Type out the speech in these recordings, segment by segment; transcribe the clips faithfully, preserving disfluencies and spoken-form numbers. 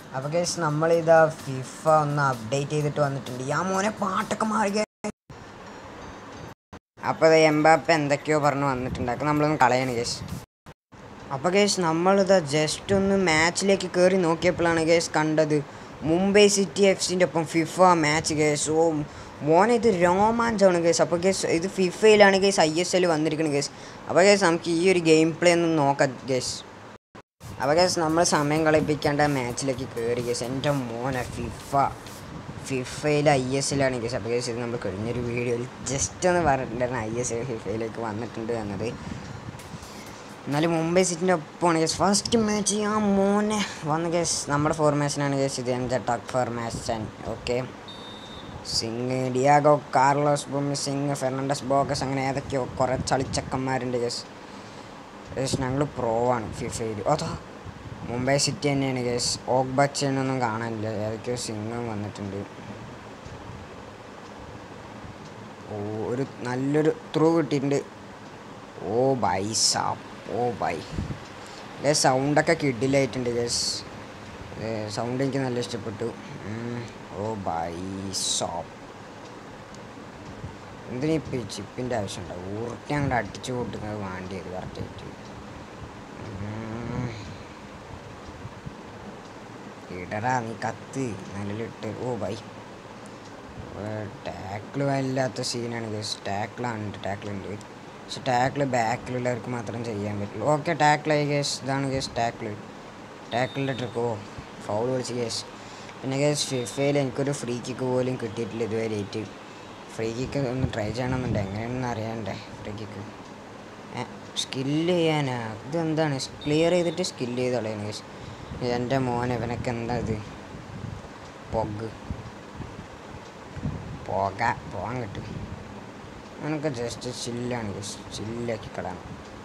അപ്പോൾ ഗൈസ് നമ്മളിതാ ഫിഫ ഒന്ന് അപ്ഡേറ്റ് ചെയ്തിട്ട് വന്നിട്ടുണ്ട്. ആ മോനെ പാട്ടൊക്കെ മാറി. അപ്പോൾ അത് എംബാപ്പെ എന്തൊക്കെയോ പറഞ്ഞ് വന്നിട്ടുണ്ട്. അപ്പോൾ നമ്മളൊന്ന് കളയാണ് ഗൈസ്. അപ്പോൾ ഗൈസ് നമ്മളിതാ ജസ്റ്റ് ഒന്ന് മാച്ചിലേക്ക് കയറി നോക്കിയപ്പോഴാണ് ഗൈസ് കണ്ടത് മുംബൈ സിറ്റി എഫ് സിൻ്റെ ഒപ്പം ഫിഫ മാച്ച് ഗൈസ്. ഓ മോനെ ഇത് രോമാഞ്ചമാണ് ഗൈസ്. അപ്പോൾ ഗൈസ് ഇത് ഫിഫയിലാണ് ഗൈസ് ഐ എസ് എൽ വന്നിരിക്കുന്നത് ഗൈസ്. അപ്പോൾ ഗൈസ് നമുക്ക് ഈ ഒരു ഗെയിം പ്ലേ ഒന്ന് നോക്കാം ഗൈസ്. അപ്പോൾ ഗൈസ് നമ്മൾ സമയം കളിപ്പിക്കേണ്ട മാച്ചിലേക്ക് കയറി ഗൈസ്. എൻ്റെ മോനെ ഫിഫ ഫിഫയിൽ ഐ എസ് എല്ലാണ് ഗൈസ്. അപ്പോൾ ഗൈസ് ഇത് നമ്മൾ കഴിഞ്ഞൊരു വീഡിയോയിൽ ജസ്റ്റ് ഒന്ന് പറഞ്ഞിട്ടുണ്ടായിരുന്നു ഐ എസ് എൽ ഫിഫയിലേക്ക് വന്നിട്ടുണ്ട് എന്നത്. എന്നാലും മുംബൈ സിറ്റിൻ്റെ ഒപ്പമാണ് ഗൈസ് ഫസ്റ്റ് മാച്ച്. ആ മോനെ വന്ന് ഗൈസ് നമ്മുടെ ഫോർമേഷനാണ് ഗൈസ് ഇത്. എൻ്റെ ടക്ക് formation. Okay, Singh, Diego, Carlos ബൂമി, സിംഗ്, ഫെർണാണ്ടസ്, ബോഗസ്, അങ്ങനെ ഏതൊക്കെയോ കുറേ ചളിച്ചക്കന്മാരുണ്ട് ഗൈസ്. ഗൈസ് ഞങ്ങൾ പ്രോ ആണ് ഫിഫയിൽ. അതാ മുംബൈ സിറ്റി തന്നെയാണ് ഗൈസ്. ഓഗ് ബച്ചനൊന്നും കാണാനില്ല. ഏതൊക്കെയോ സിംഗും വന്നിട്ടുണ്ട്. ഓ ഒരു നല്ലൊരു ത്രൂ കിട്ടിയിട്ടുണ്ട്. ഓ ബൈ സാപ്പ്, ഓ ബൈ ഗൈസ്. സൗണ്ടൊക്കെ കിഡിലായിട്ടുണ്ട് ഗൈസ്. സൗണ്ട് എനിക്ക് നല്ല ഇഷ്ടപ്പെട്ടു. ഓ ബൈ സാപ്പ്. എന്തിനാ ഇപ്പം ചിപ്പിൻ്റെ ആവശ്യമുണ്ടോ? ഊർട്ടി അങ്ങോട്ട് അടിച്ചു കൂട്ടുന്നത് വേണ്ടിയത് കറക്റ്റായിട്ട്. ഇടറാ നീ കത്ത് നല്ലിട്ട്. ഓ ബൈ ടാക്കിൾ വല്ലാത്ത സീനാണ് ഗൈസ്. ടാക്കിളാണ്, ടാക്കിളുണ്ട്. പക്ഷെ ടാക്കിൾ ബാക്കിലുള്ളവർക്ക് മാത്രം ചെയ്യാൻ പറ്റുള്ളൂ. ഓക്കെ ടാക്കിളായി ഗേസ്. ഇതാണ് ഗേസ് ടാക്കിൾ, ടാക്കിളിൻ്റെ ട്രിക്ക്. ഓ ഫൗൾ വിളിച്ച് ഗേസ്. പിന്നെ ഗേസ് ഫിഫയിൽ എനിക്കൊരു ഫ്രീ കിക്ക് പോലും കിട്ടിയിട്ടില്ല ഇതുവരെയായിട്ട്. ഫ്രീ കിക്ക് ഒന്ന് ട്രൈ ചെയ്യണമെന്നുണ്ട്. എങ്ങനെയാണെന്ന് അറിയാണ്ടേ ഫ്രീ കിക്ക്. സ്കില്ല് ചെയ്യാനാ ഇതെന്താണ്? ക്ലിയർ ചെയ്തിട്ട് സ്കില്ല് ചെയ്ത് കളയാണ് ഗേസ്. എൻ്റെ മോനെ ഇവനൊക്കെ എന്താ ഇത്? പൊഗ് പോക പോകാൻ കിട്ടും. അങ്ങനൊക്കെ ജസ്റ്റ് ചില്ലാണ് ഗൈസ്. ചില്ലാക്കി കളയണം.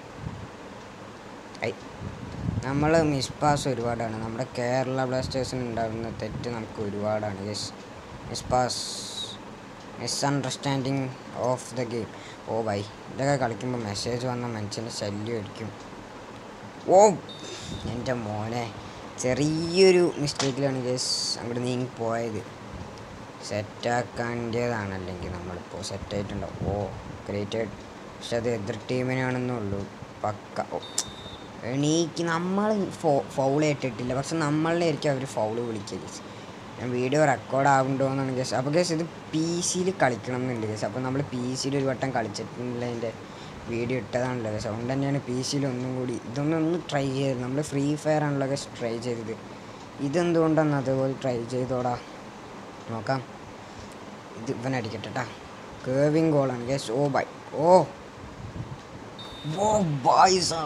ഐ നമ്മൾ മിസ് പാസ് ഒരുപാടാണ്. നമ്മുടെ കേരള ബ്ലാസ്റ്റേഴ്സിന് ഉണ്ടാകുന്ന തെറ്റ് നമുക്ക് ഒരുപാടാണ് guys. Miss pass, misunderstanding of the game. ഓ ബൈ ഇതൊക്കെ കളിക്കുമ്പോൾ മെസ്സേജ് വന്ന മനുഷ്യൻ്റെ ശല്യം അടിക്കും. ഓ എൻ്റെ മോനെ ചെറിയൊരു മിസ്റ്റേക്കിലാണ് ഗൈസ് അങ്ങോട്ട് നീങ്ങി പോയത്. സെറ്റാക്കേണ്ടതാണ്, അല്ലെങ്കിൽ നമ്മളിപ്പോൾ സെറ്റായിട്ടുണ്ടാവും. ഓ ഗ്രേറ്റ്. പക്ഷെ അത് എതിർ ടീമിനാണെന്നുള്ളൂ പക്ക. എണീക്ക് നമ്മൾ ഫോ ഫൗൾ ഏറ്റിട്ടില്ല, പക്ഷെ നമ്മളുടെ ആയിരിക്കും അവർ ഫൗള് വിളിക്കുക ഗേസ്. ഞാൻ വീഡിയോ റെക്കോർഡ് ആവുന്നുണ്ടോ എന്നാണ് ഗേസ്. അപ്പോൾ ഗേസ് ഇത് പി സിയിൽ കളിക്കണം എന്നുണ്ട് ഗേസ്. അപ്പോൾ നമ്മൾ പി സിയിൽ ഒരു വട്ടം കളിച്ചിട്ടുള്ളതിൻ്റെ വീഡിയോ ഇട്ടതാണല്ലോ ഗേസ്. അതുകൊണ്ട് തന്നെയാണ് പി സിയിൽ ഒന്നും കൂടി ഇതൊന്നും ഒന്ന് ട്രൈ ചെയ്തത്. നമ്മൾ ഫ്രീ ഫയർ ആണല്ലോ ഗേസ് ട്രൈ ചെയ്തത്. ഇതെന്തുകൊണ്ടാണ് അതുപോലെ ട്രൈ ചെയ്തോടാ നോക്കാം. ഇത് ഇവനടിക്കട്ടെ കേട്ടാ. കേവിങ് ഗോളാണ് ഗൈസ്. ഓ ബൈ ഓ ഓ ബൈസ്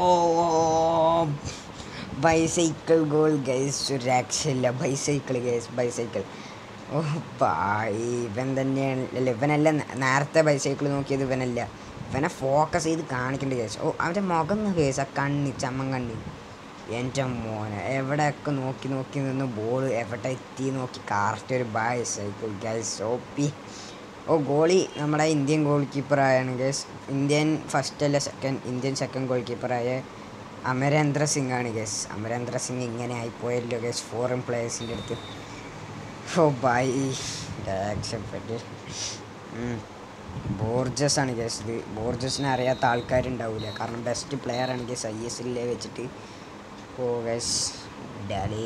ബൈസൈക്കിൾ ഗോൾ ഗൈസ്. ഒരു രക്ഷയില്ല. Bicycle guys, bicycle. ഓ ബൈ ഇവൻ തന്നെയാണ് അല്ല ഇവനല്ല നേരത്തെ ബൈസൈക്കിൾ നോക്കിയത് ഇവനല്ല. ഇവനെ ഫോക്കസ് ചെയ്ത് കാണിക്കേണ്ട ഗൈസ്. ഓ അവൻ്റെ മുഖം ഗൈസ്, ആ കണ്ണ് ചമ്മൻ കണ്ണ്. എൻ്റെ മോനെ എവിടെയൊക്കെ നോക്കി നോക്കി നിന്ന് ബോൾ എവിടെ എത്തി നോക്കി കറക്റ്റ് ഒരു ബൈസൈക്കിൾ ഗൈസ്. ഓ പി ഓ ഗോളി നമ്മുടെ ഇന്ത്യൻ ഗോൾ കീപ്പറായാണ് ഗൈസ്. ഇന്ത്യൻ ഫസ്റ്റ് അല്ല സെക്കൻഡ്, ഇന്ത്യൻ സെക്കൻഡ് ഗോൾ കീപ്പറായ അമരേന്ദ്ര സിംഗ് ആണ് ഗൈസ്. അമരേന്ദ്ര സിംഗ് ഇങ്ങനെ ആയിപ്പോയല്ലോ ഗൈസ് ഫോറിൻ പ്ലേയേഴ്സിൻ്റെ അടുത്ത്. ഓ ബൈ രക്ഷപ്പെട്ട്. ബോർജസ് ആണ് ഗൈസ്. ഇത് ബോർജസിനെ അറിയാത്ത ആൾക്കാരുണ്ടാവില്ല, കാരണം ബെസ്റ്റ് പ്ലെയർ ആണ് ഗൈസ് ഐ എസ് എല്ലിലെ വെച്ചിട്ട്. ഓ ഗൈസ് ഡാലി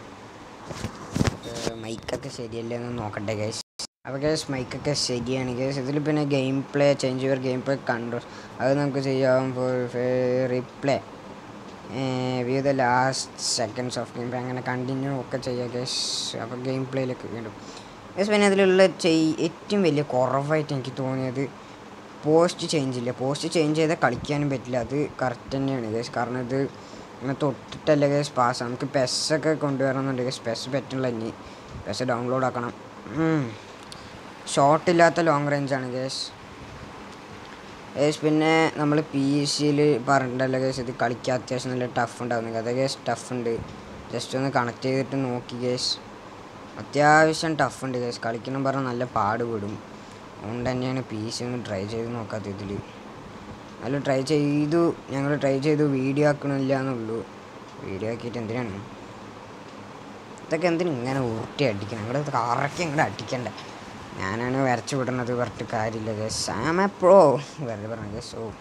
മൈക്കൊക്കെ ശരിയല്ലേ എന്ന് നോക്കട്ടെ ഗൈസ്. അപ്പോൾ ഗൈസ് മൈക്കൊക്കെ ശരിയാണ് ഗൈസ്. ഇതിൽ പിന്നെ game play change your game play control അത് നമുക്ക് ചെയ്യാം. For replay view the last seconds of game play അങ്ങനെ കണ്ടിന്യൂ ഒക്കെ ചെയ്യാം ഗൈസ്. അപ്പോൾ ഗെയിം പ്ലേയിലേക്ക് വീണ്ടും ഗൈസ്. പിന്നെ അതിലുള്ള ചെയ് ഏറ്റവും വലിയ കുറവായിട്ട് എനിക്ക് തോന്നിയത് പോസ്റ്റ് ചേഞ്ച് ഇല്ല. പോസ്റ്റ് ചേഞ്ച് ചെയ്താൽ കളിക്കാനും പറ്റില്ല. അത് കറക്റ്റ് തന്നെയാണ് ഗൈസ്. കാരണം ഇത് അങ്ങനെ തൊട്ടിട്ടല്ല ഗൈസ് പാസ്. നമുക്ക് പെസ്സൊക്കെ കൊണ്ടുവരണമെന്നുണ്ട് ഗൈസ്. പെസ് പറ്റില്ല. ഇനി പെസ് ഡൗൺലോഡ് ആക്കണം. ഷോട്ടില്ലാത്ത ലോങ് റേഞ്ചാണ് ഗൈസ്. ഗൈസ് പിന്നെ നമ്മൾ പി സിയിൽ പറഞ്ഞിട്ടല്ല ഗൈസ് ഇത് കളിക്കാൻ അത്യാവശ്യം നല്ല ടഫ് ഉണ്ടാകുന്നു. അതെ ഗൈസ് ടഫ് ഉണ്ട്. ജസ്റ്റ് ഒന്ന് കണക്ട് ചെയ്തിട്ട് നോക്കി ഗൈസ്. അത്യാവശ്യം ടഫ് ഉണ്ട് ഗൈസ്. കളിക്കണം പറഞ്ഞാൽ നല്ല പാട് വിടും. അതുകൊണ്ട് തന്നെയാണ് പി സി ഒന്ന് ട്രൈ ചെയ്ത് നോക്കാത്ത. ഇതിൽ നല്ല ട്രൈ ചെയ്തു, ഞങ്ങൾ ട്രൈ ചെയ്തു, വീഡിയോ ആക്കണില്ല എന്നുള്ളൂ. വീഡിയോ ആക്കിയിട്ട് എന്തിനാണ് ഇതൊക്കെ എന്തിനും ഇങ്ങനെ ഊട്ടി അടിക്കണം, ഇങ്ങോട്ട് കറക്കി ഇങ്ങോട്ട് അടിക്കണ്ടേ. ഞാനാണ് വരച്ചു വിടുന്നത് പറഞ്ഞിട്ട് കാര്യമില്ല ഗേസ്. ആം എ പ്രോ വെറുതെ പറഞ്ഞു ഗേസ്. ഓ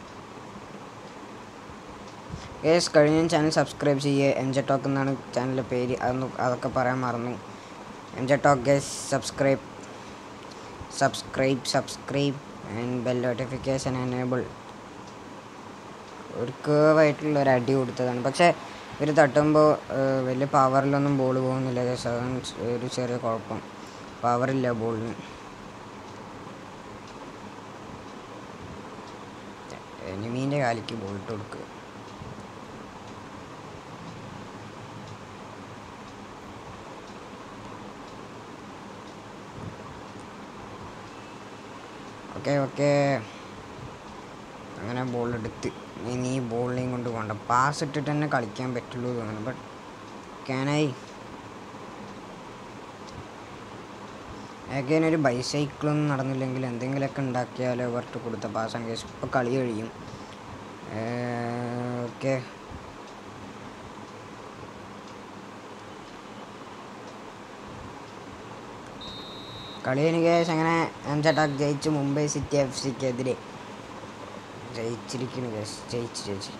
ഗേസ്, കഴിഞ്ഞ ചാനൽ സബ്സ്ക്രൈബ് ചെയ്യുക. എം ജെ ടോക്ക് എന്നാണ് ചാനലിൻ്റെ പേര്. അതൊന്ന് അതൊക്കെ പറയാൻ മറന്നു. M J talk guys, subscribe subscribe subscribe and bell notification enable. ഒരു കേവായിട്ടുള്ള ഒരു അടി കൊടുത്തതാണ്, പക്ഷേ ഇവർ തട്ടുമ്പോൾ വലിയ പവറിലൊന്നും ബോൾ പോകുന്നില്ല ഗേസ്. അതാണ് ഒരു ചെറിയ കുഴപ്പം, പവറില്ല ബോളിന്. എനിമീൻ്റെ കാലിക്ക് ബോൾ ഇട്ട് കൊടുക്കുക. ഓക്കെ ഓക്കെ അങ്ങനെ ബോൾ എടുത്ത് ഇനി ബോളിനെയും കൊണ്ട് പോകണ്ട. പാസ് ഇട്ടിട്ട് തന്നെ കളിക്കാൻ പറ്റുള്ളൂ തോന്നുന്നു. ബട്ട് ക്യാനായി അഗൈൻ ഒരു ബൈസൈക്കിളൊന്നും നടന്നില്ലെങ്കിൽ എന്തെങ്കിലുമൊക്കെ ഉണ്ടാക്കിയാലോ ഇവർക്ക് കൊടുത്ത പാസ്സാണ് കേസ്. ഇപ്പോൾ കളി കഴിയും. ഓക്കെ കളി കഴിഞ്ഞ കേസ്. അങ്ങനെ അഞ്ച് അറ്റാക്ക് ജയിച്ച് മുംബൈ സിറ്റി എഫ് സിക്കെതിരെ ജയിച്ചിരിക്കുന്നു കേസ്. ജയിച്ച് ജയിച്ച്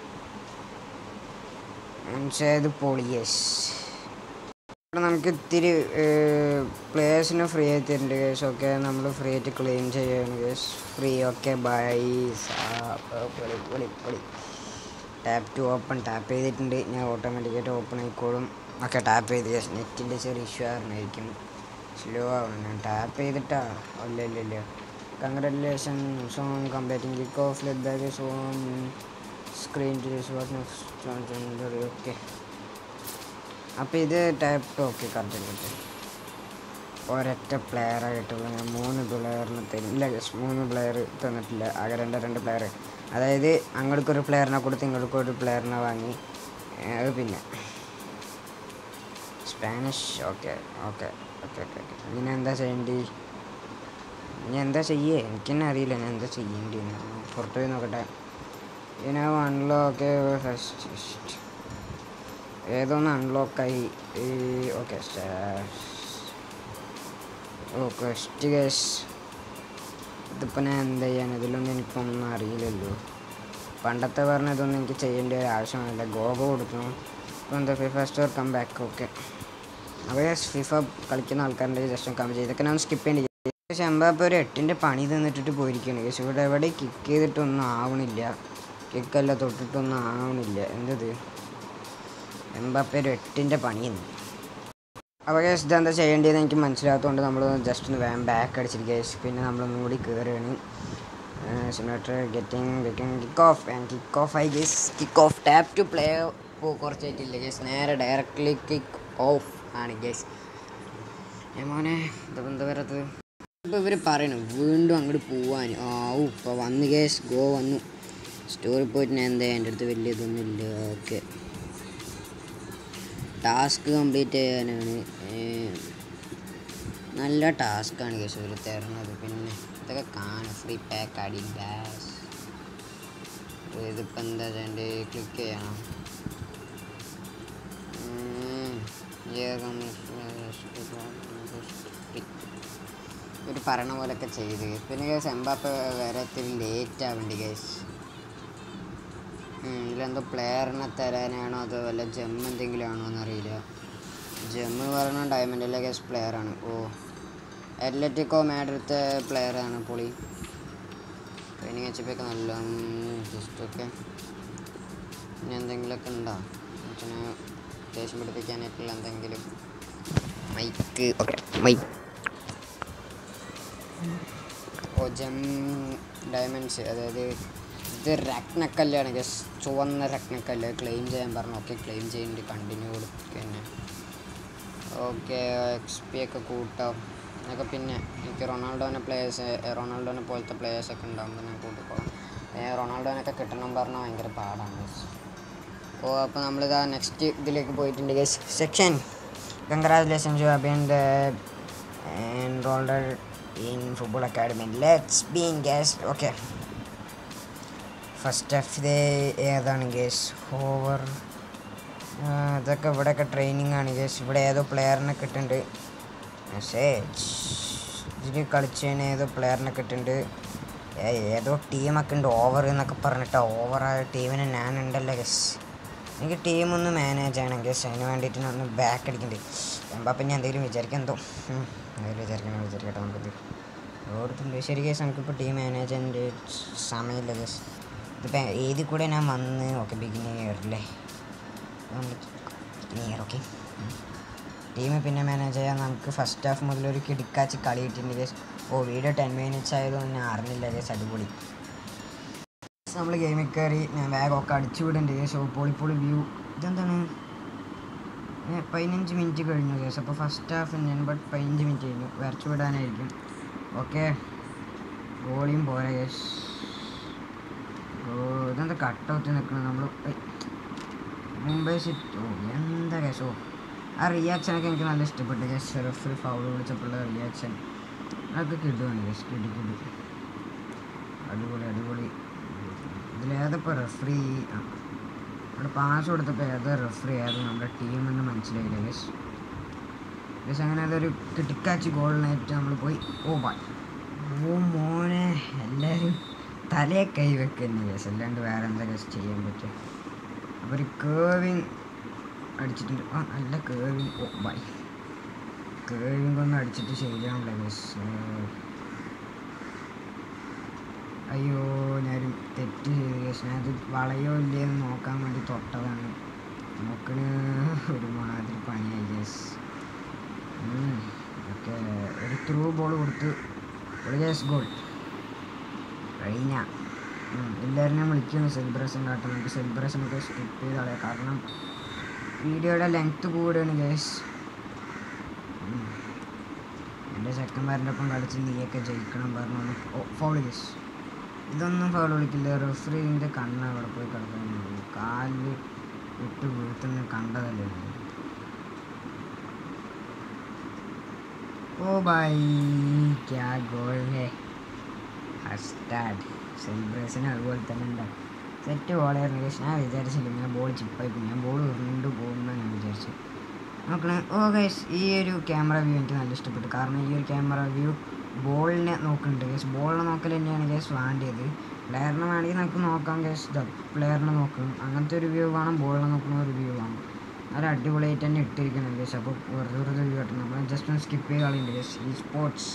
മനസ്സിലായത് പൊളി കേസ്. നമുക്ക് ഇത്തിരി പ്ലേയേഴ്സിന് ഫ്രീ ആയി തരുന്നുണ്ട് കേസ്. ഓക്കെ നമ്മൾ ഫ്രീ ആയിട്ട് ക്ലെയിം ചെയ്യാണ് കേസ്. Free okay bye. പൊളി പൊളി പൊളി. ടാപ്പ് ടു ഓപ്പൺ ടാപ്പ് ചെയ്തിട്ടുണ്ട്. ഞാൻ ഓട്ടോമാറ്റിക്കായിട്ട് ഓപ്പൺ ആയിക്കോളും. ഓക്കെ ടാപ്പ് ചെയ്ത് കേസ്. നെറ്റിൻ്റെ ചെറിയ ഇഷ്യൂ ആയിരുന്നായിരിക്കും, സ്ലോ ആവണം. ഞാൻ ടാപ്പ് ചെയ്തിട്ടാ. അല്ല ഇല്ല ഇല്ല congratulation on completing kick off let back on screen to okay. അപ്പോൾ ഇത് ടാപ്പ് ഓക്കെ കറക്റ്റ് കിട്ടും. ഒരൊറ്റ പ്ലെയറായിട്ടുള്ള ഞാൻ മൂന്ന് പ്ലെയറിന് തരില്ല ഗസ്. മൂന്ന് പ്ലെയർ തന്നിട്ടില്ല, ആകെ രണ്ട് രണ്ട് പ്ലെയർ. അതായത് അങ്ങോട്ടൊരു പ്ലെയറിനെ കൊടുത്ത് ഇങ്ങോട്ടൊരു പ്ലെയറിനെ വാങ്ങി. അത് പിന്നെ Spanish okay okay okay okay okay ഇനി എന്താ ചെയ്യേണ്ടി? ഇനി എന്താ ചെയ്യേ എനിക്ക് തന്നെ അറിയില്ല ഞാൻ എന്താ ചെയ്യേണ്ടിന്ന്. പുറത്ത് പോയി നോക്കട്ടെ. ഇനി അൺലോക്ക് ഫസ്റ്റ് ഏതൊന്ന് അൺലോക്കായി. Okay oh first guys. ഇതിപ്പോൾ ഞാൻ എന്താ ചെയ്യാൻ? ഇതിലൊന്നും എനിക്കൊന്നും അറിയില്ലല്ലോ. പണ്ടത്തെ പറഞ്ഞതൊന്നും എനിക്ക് ചെയ്യേണ്ട ഒരു ആവശ്യമില്ല. ഗോഗോ കൊടുക്കണം. ഇപ്പോൾ എന്താ FIFA store come back. Okay അപ്പോൾ ഫിഫ കളിക്കുന്ന ആൾക്കാരുടെ ജസ്റ്റ് കമ്പ് ചെയ്ത് ഇതൊക്കെ ഞാൻ സ്കിപ്പ് ചെയ്യേണ്ടി. പക്ഷേ എംബാപ്പെ ഒരു എട്ടിൻ്റെ പണി തന്നിട്ടിട്ട് പോയിരിക്കുകയാണ് പക്ഷേ ഇവിടെ എവിടെ കിക്ക് ചെയ്തിട്ടൊന്നും ആവണില്ല. കിക്കല്ല തൊട്ടിട്ടൊന്നും ആവണില്ല. എന്തത് എംബാപ്പെ ഒരു എട്ടിൻ്റെ പണി തന്നു. അപ്പോൾ കേസ് ഇതെന്താ ചെയ്യേണ്ടതെന്ന് എനിക്ക് മനസ്സിലാത്തതുകൊണ്ട് നമ്മൾ ജസ്റ്റ് ഒന്ന് വേഗം ബാക്ക് അടിച്ചിരിക്കുക. പിന്നെ നമ്മളൊന്നും കൂടി കയറുകയാണ്. Simulator getting getting kick off and kick off I guys. Kick off tap to play ഇപ്പോൾ കുറച്ചായിട്ടില്ല ഗേസ്. നേരെ ഡയറക്റ്റ്ലി കിക്ക് ഓഫ് ആണ് ഗേസ്. മോനെ ഇതിപ്പോൾ എന്താ വരാത്തത്? ഇപ്പോൾ ഇവർ പറയണം വീണ്ടും അങ്ങോട്ട് പോവാൻ. ആവും ഇപ്പോൾ വന്ന് ഗേസ്. ഗോ വന്നു. സ്റ്റോറി പോയിട്ട് ഞാൻ എന്താ എൻ്റെ അടുത്ത് വലിയ ഇതൊന്നും ഇല്ല. ഓക്കെ ടാസ്ക് കംപ്ലീറ്റ് ചെയ്യാനാണ്. നല്ല ടാസ്ക്കാണ് കേസ് ഇവർ തരുന്നത്. പിന്നെ ഇതൊക്കെ കാണും ഫ്രീ പാക്ക് അടി ഡാഷ്. ഇതിപ്പോൾ എന്താ ചെയ്യേണ്ടത്? ക്ലിക്ക് ചെയ്യണം. ഒരു പറയണ പോലെയൊക്കെ ചെയ്ത്. പിന്നെ കേസ് എംബാപ്പെ വരെ ഇത്തിരി ലേറ്റ് ആവേണ്ടി കേസ്. ഇതിലെന്തോ പ്ലെയറിനെ തരാനാണോ അതോ വല്ല ജെമ്മ് എന്തെങ്കിലും ആണോ എന്നറിയില്ല. ജെമ്മ് പറഞ്ഞ ഡയമണ്ടിലെ കേസ് പ്ലെയറാണ്. ഓ അത്ലറ്റിക്കോ മാഡ്രിഡത്തെ പ്ലെയറാണ് പൊളി. ട്രെയിനിങ് എച്ചപ്പൊക്കെ നല്ല ജസ്റ്റ് ഒക്കെ. ഇനി എന്തെങ്കിലുമൊക്കെ ഉണ്ടോ അച്ഛനെ ദേഷ്യം പിടിപ്പിക്കാനായിട്ടുള്ള എന്തെങ്കിലും? Mike okay mike oh gem diamonds. അതായത് ഇത് രത്നക്കല്ലാണ് ഗസ്. ചുവന്ന രത്നക്കല്ല് ക്ലെയിം ചെയ്യാൻ പറഞ്ഞു. ഓക്കെ ക്ലെയിം ചെയ്യുന്നുണ്ട്. കണ്ടിന്യൂ കൊടുക്കുക തന്നെ. ഓക്കെ എക്സ് പി ഒക്കെ കൂട്ടാം എന്നൊക്കെ. പിന്നെ എനിക്ക് റൊണാൾഡോനെ പ്ലേയേഴ്സ് റൊണാൾഡോനെ പോലത്തെ പ്ലേയേഴ്സൊക്കെ ഉണ്ടാകുമ്പോൾ ഞാൻ കൂട്ടിക്കോളാം. റൊണാൾഡോനൊക്കെ കിട്ടണം പറഞ്ഞാൽ ഭയങ്കര പാടാണ് ഗസ്. ഓ അപ്പോൾ നമ്മളിതാ നെക്സ്റ്റ് ഇതിലേക്ക് പോയിട്ടുണ്ട് guys. Section congratulations you have been enrolled in football academy. Let's been guys. Okay first F ഇത് ഏതാണ് ഗേസ്? ഓവർ ഇതൊക്കെ ഇവിടെയൊക്കെ ട്രെയിനിങ് ആണ് ഗേസ്. ഇവിടെ ഏതോ പ്ലെയറിനെ കിട്ടുന്നുണ്ട്. മെസ്സേജ് ഇതിൽ കളിച്ചതിന് ഏതോ പ്ലെയറിനെ കിട്ടുന്നുണ്ട്. ഏതോ ടീമൊക്കെ ഉണ്ട് ഓവർ എന്നൊക്കെ പറഞ്ഞിട്ട്. ഓവറായ ടീമിന് ഞാനുണ്ടല്ലോ ഗേസ്. എനിക്ക് ടീമൊന്ന് മാനേജ് ചെയ്യണം ഗേസ്. അതിന് വേണ്ടിയിട്ട് ഞാൻ ഒന്ന് ബാക്ക് അടിക്കുന്നുണ്ട്. എംബാപ്പെ ഞാൻ എന്തെങ്കിലും വിചാരിക്കാം. എന്തോ എന്തെങ്കിലും വിചാരിക്കണം വിചാരിക്കട്ടെ നമുക്കിത് ഓർത്തുണ്ട്. ശരി ഗേസ്, നമുക്കിപ്പോൾ ടീം മാനേജ് ചെയ്യേണ്ട സമയമില്ല ഗേസ്. ഇതിപ്പോൾ ഏതിൽ കൂടെ ഞാൻ വന്ന് ഓക്കെ ബിഗിനിയറല്ലേ ബിഗിനിയർ ഓക്കെ. ടീം പിന്നെ മാനേജ് ചെയ്യാൻ നമുക്ക് ഫസ്റ്റ് ഹാഫ് മുതൽ ഒരു കിടക്കാച്ച് കളി കിട്ടിയിട്ടുണ്ട് guys. Oh video ten minutes ആയതൊന്നും ഞാൻ അറിഞ്ഞില്ല ഗേസ്. അടിപൊളി. നമ്മൾ ഗെയിമിൽ കയറി ഞാൻ ബാഗൊക്കെ അടിച്ചു വിടുന്നുണ്ട് ഗേസ്. ഓ പൊളി പൊളി വ്യൂ. ഇതെന്താണ് പതിനഞ്ച് മിനിറ്റ് കഴിഞ്ഞു ഗേസ്. അപ്പോൾ ഫസ്റ്റ് ഹാഫ് തന്നെയാണ്, ബട്ട് പതിനഞ്ച് മിനിറ്റ് കഴിഞ്ഞു. വരച്ചു വിടാനായിരിക്കും. ഓക്കെ ഗോളിയും പോരാ ഗേസ്. ഓ ഇതെന്താ കട്ടൗട്ട് നിൽക്കണം നമ്മൾ മുംബൈ സിറ്റി. ഓ എന്താ ഗേസ്. ഓ ആ റിയാക്ഷനൊക്കെ എനിക്ക് നല്ല ഇഷ്ടപ്പെട്ടു ഗേസ്. റെഫറി ഫൗൾ വിളിച്ചപ്പോഴുള്ള റിയാക്ഷൻ അതൊക്കെ കിട്ടുവാണ് ഗേസ്. കിട്ടി കിട്ടി അടിപൊളി അടിപൊളി. ഇതിലേതപ്പോൾ റെഫറി അവിടെ പാസ് കൊടുത്തപ്പോൾ ഏതോ റെഫറി ആയിരുന്നു നമ്മുടെ ടീമെന്ന് മനസ്സിലായില്ല ഗേസ്. ഗേസ് അങ്ങനെ അതൊരു കിട്ടിക്കാച്ച് ഗോളിനായിട്ട് നമ്മൾ പോയി. ഓ ബൈ ഓ മോനെ എല്ലാവരും തലയെ കൈ വെക്കുന്നു ഗേസ്. അല്ലാണ്ട് വേറെ എന്താ ഗേസ് ചെയ്യാൻ പറ്റും. അപ്പോൾ ഒരു കേവിങ് അടിച്ചിട്ടുണ്ട്. ആ നല്ല കേവിങ്. ഓ ബൈ കേവിങ് ഒന്നും അടിച്ചിട്ട് ശരിയാണല്ലോ ഗേസ്. അയ്യോ ഞാനൊരു തെറ്റ് ചെയ്തു ഗേസ്. ഞാനത് വളയോ ഇല്ലയെന്ന് നോക്കാൻ വേണ്ടി തൊട്ടതാണ്. നോക്കണ് ഒരുമാതിരി പണിയായി ഗേസ്. ഓക്കെ ഒരു ത്രൂ ബോൾ കൊടുത്ത് ഒരു ഗേസ് ഗോൾ കഴിഞ്ഞ. എല്ലാവരും വിളിക്കുന്നു സെലിബ്രേഷൻ കാട്ടാൻ. നമുക്ക് സെലിബ്രേഷനൊക്കെ സ്കിപ്പ് ചെയ്ത് കളയാം, കാരണം വീഡിയോയുടെ ലെങ്ത്ത് കൂടുകയാണ് ഗേസ്. എൻ്റെ ചെക്കന്മാരുടെ ഒപ്പം കളിച്ച് നീയൊക്കെ ജയിക്കണം പറഞ്ഞു. Oh foul guys. ഇതൊന്നും ഫൗൾ വിളിക്കില്ല. റെഫറിൻ്റെ കണ്ണ് അവിടെ പോയി കിടക്കുന്നു. കാലിൽ ഇട്ട് വീഴ്ത്തുന്ന കണ്ടതല്ലേ. ഓ ബൈ ക്യാ ഗോൾ ഹേ. ഹസ്റ്റാഡ് സെലിബ്രേഷൻ അതുപോലെ തന്നെ ഉണ്ടാവും. സെറ്റ് ബോളായിരുന്നു ഗേസ്. ഞാൻ വിചാരിച്ചില്ല ഇങ്ങനെ ബോൾ ചിപ്പായി പോകും. ഞാൻ ബോൾ ഉരുണ്ട് പോകുമെന്നാണ് ഞാൻ വിചാരിച്ചു. നോക്കണേ ഓ ഗേസ് ഈ ഒരു ക്യാമറ വ്യൂ എനിക്ക് നല്ല ഇഷ്ടപ്പെട്ടു. കാരണം ഈ ഒരു ക്യാമറ വ്യൂ ബോളിനെ നോക്കുന്നുണ്ട് ഗേസ്. ബോളിനെ നോക്കൽ തന്നെയാണ് ഗേസ് വേണ്ടിയത്. പ്ലെയറിനെ വേണമെങ്കിൽ നമുക്ക് നോക്കാം ഗേസ്. ഇതാ പ്ലെയറിനെ നോക്കും. അങ്ങനത്തെ ഒരു വ്യൂ വേണം. ബോളിനെ നോക്കുന്ന ഒരു വ്യൂ വേണം. അത് അടിപൊളിയായിട്ട് തന്നെ ഇട്ടിരിക്കണം ഗേസ്. അപ്പോൾ വെറുതെ വെറുതെ വ്യൂ ആയിട്ട് നമ്മൾ ജസ്റ്റ് ഒന്ന് സ്കിപ്പ് ചെയ്ത് കളിയുണ്ട് ഗേസ്. ഈ സ്പോർട്സ്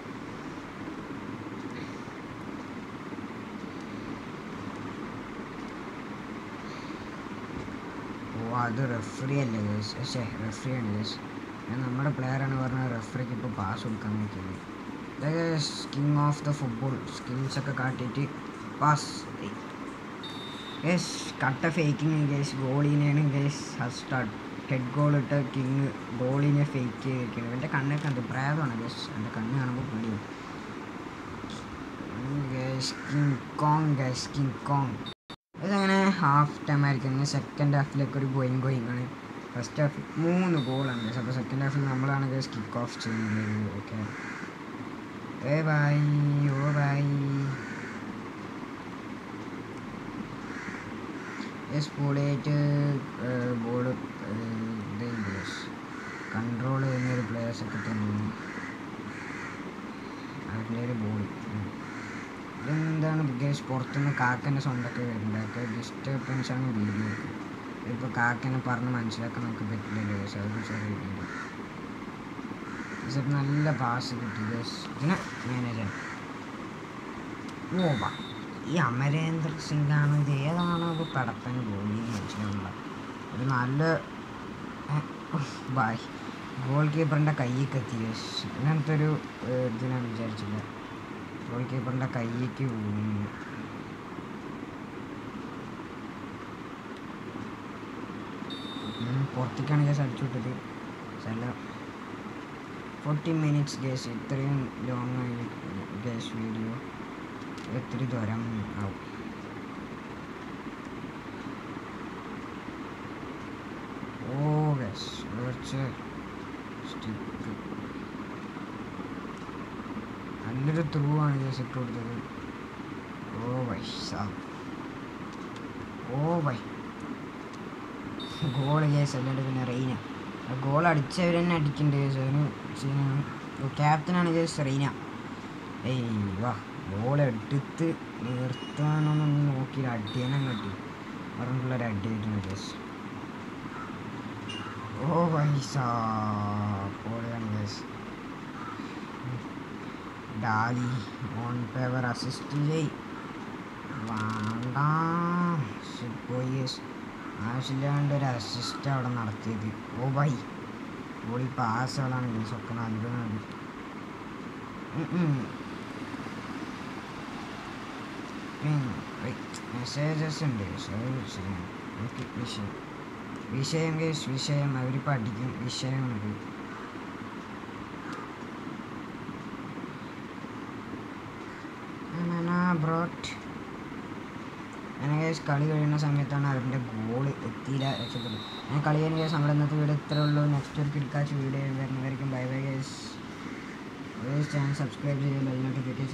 ഓ അത് റെഫറി അല്ലേ ഗേസ്. പക്ഷേ റെഫറിയാണ് ഗേസ്. ഞാൻ നമ്മുടെ പ്ലെയറാണ് പറഞ്ഞത് റെഫറിക്ക് ഇപ്പോൾ പാസ് കൊടുക്കാൻ നോക്കിയത്. കിങ് ഓഫ് ദ ഫുട്ബോൾ സ്കിൽസൊക്കെ കാട്ടിയിട്ട് പാസ് ഗേസ്. കട്ട ഫേക്കിങ് ഗേസ്. ഗോളിനെയാണ് ഗേസ് സ്റ്റാർട്ട് ഹെഡ് ഗോൾ ഇട്ട കിങ് ഗോളിനെ ഫേക്ക് ചെയ്തിരിക്കുന്നത്. എൻ്റെ കണ്ണൊക്കെ എന്ത് പ്രായമാണ് ഗേസ്. എൻ്റെ കണ്ണ് കാണുമ്പോൾ പേടിയും guys. King Kong guys King Kong. ഇതങ്ങനെ ഹാഫ് ടൈം ആയിരിക്കും. സെക്കൻഡ് ഹാഫിലേക്ക് ഒരു ഗോയിങ് ഗോയിങ് ആണ്. ഫസ്റ്റ് ഹാഫ് മൂന്ന് ഗോളാണ് ഗേസ്. അപ്പോൾ സെക്കൻഡ് ഹാഫിൽ നമ്മളാണ് ഗേസ് കിക്ക് ഓഫ് ചെയ്യുന്നത്. ഓക്കെ ഏ ബൈ ഓ ബൈ യെസ് ബോളായിട്ട് ബോൾ ഗേസ് കൺട്രോൾ ചെയ്യുന്നൊരു പ്ലേയേഴ്സൊക്കെ തന്നെയാണ് അതിൻ്റെ ഒരു ബോൾ. ഇതെന്താണ് ഗേസ് പുറത്തുനിന്ന് കാക്കൻ്റെ സൗണ്ടൊക്കെ വരുന്നുണ്ട്. അതൊക്കെ ഡിസ്റ്റർബൻസാണ് വീഡിയോ. ഇപ്പോൾ കാക്കനെ പറഞ്ഞ് മനസ്സിലാക്കാൻ നമുക്ക് പറ്റില്ലല്ലോ ഗേസ്. അതൊക്കെ ചെറിയ വീഡിയോ. നല്ല പാസ് കിട്ടി ഗേസ്. ഇതിനെ മാനേജർ ഓ വാ ഈ അമരേന്ദ്ര സിംഗ് ആണ്. ഇത് ഏതാണോ അത് പടപ്പന് ഗോളി മനസ്സിലാവുള്ള ഒരു നല്ല ബായ് ഗോൾ കീപ്പറിൻ്റെ കൈക്ക് എത്തി ഗേസ്. അങ്ങനത്തെ ഒരു ഇത് ഞാൻ വിചാരിച്ചില്ല. ഗോൾ കീപ്പറിൻ്റെ കൈക്ക് പോകുന്നു. പുറത്തേക്കാണ് ഗേസ് അടിച്ചു വിട്ടത്. ചില ഫോർട്ടി മിനിറ്റ്സ് ഗേസ്. ഇത്രയും ലോങ് ആയി ഗേസ് വീഡിയോ. എത്ര ദൂരം ആവും. ഓ ഗേസ് കുറച്ച് സ്റ്റിക്ക് നല്ലൊരു ത്രൂ ആണ് ഗേസ് ഇട്ട് കൊടുത്തത്. ഓ വൈ സാ ഓ വൈ ഗോൾ കേസ് അല്ലാണ്ട് പിന്നെ റെയ്ന ഗോൾ അടിച്ചവർ തന്നെ അടിക്കുന്നുണ്ട് കേസ് അതിന് ക്യാപ്റ്റനാണ് കേസ് റെയ്ന. ഏയ് വാ ബോൾ എടുത്ത് നിർത്താനൊന്നും നോക്കി അടിയനം കട്ടി പറഞ്ഞിട്ടുള്ളൊരു അടിയായിട്ടുണ്ട് കേസ്. ഓ പൈസ പൊളിയാണ് കേസ്. ഡാലി ഓൺ പേപ്പർ അസിസ്റ്റ് ചെയ് വേണ്ട പോയി കേസ്. ആവശ്യമില്ലാണ്ട് ഒരു അസിസ്റ്റ് അവിടെ നടത്തിയത്. ഓ ബൈ ബോളി പാസുകളാണ് കേസ് ഒക്കെ നൽകുന്നത്. മെസ്സേജസ് ഉണ്ട് ഓക്കെ. വിഷയം വിഷയം കേസ് വിഷയം അവർ പഠിക്കും വിഷയമുണ്ട്. ബ്രോട്ട് അങ്ങനെ കേസ് കളി കഴിയുന്ന സമയത്താണ് അവരുടെ ഗോൾ എത്തിയില്ല രക്ഷപ്പെട്ടു. അങ്ങനെ കളി കഴിഞ്ഞ കേസ് നമ്മുടെ ഇന്നത്തെ വീഡിയോ ഇത്രേ ഉള്ളൂ. നെക്സ്റ്റ് ഒരു കിടക്കാച്ച വീഡിയോ വരുന്നതായിരിക്കും. Bye bye guys. Channel subscribe ചെയ്യുക, ബെൽ നോട്ടിഫിക്കേഷൻ